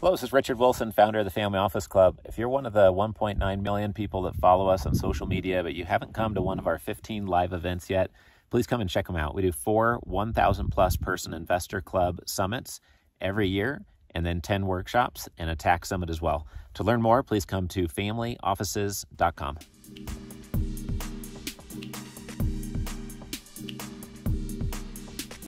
Hello, this is Richard Wilson, founder of the Family Office Club. If you're one of the 1.9 million people that follow us on social media, but you haven't come to one of our 15 live events yet, please come and check them out. We do 4 1,000 plus person investor club summits every year, and then 10 workshops and a tax summit as well. To learn more, please come to familyoffices.com.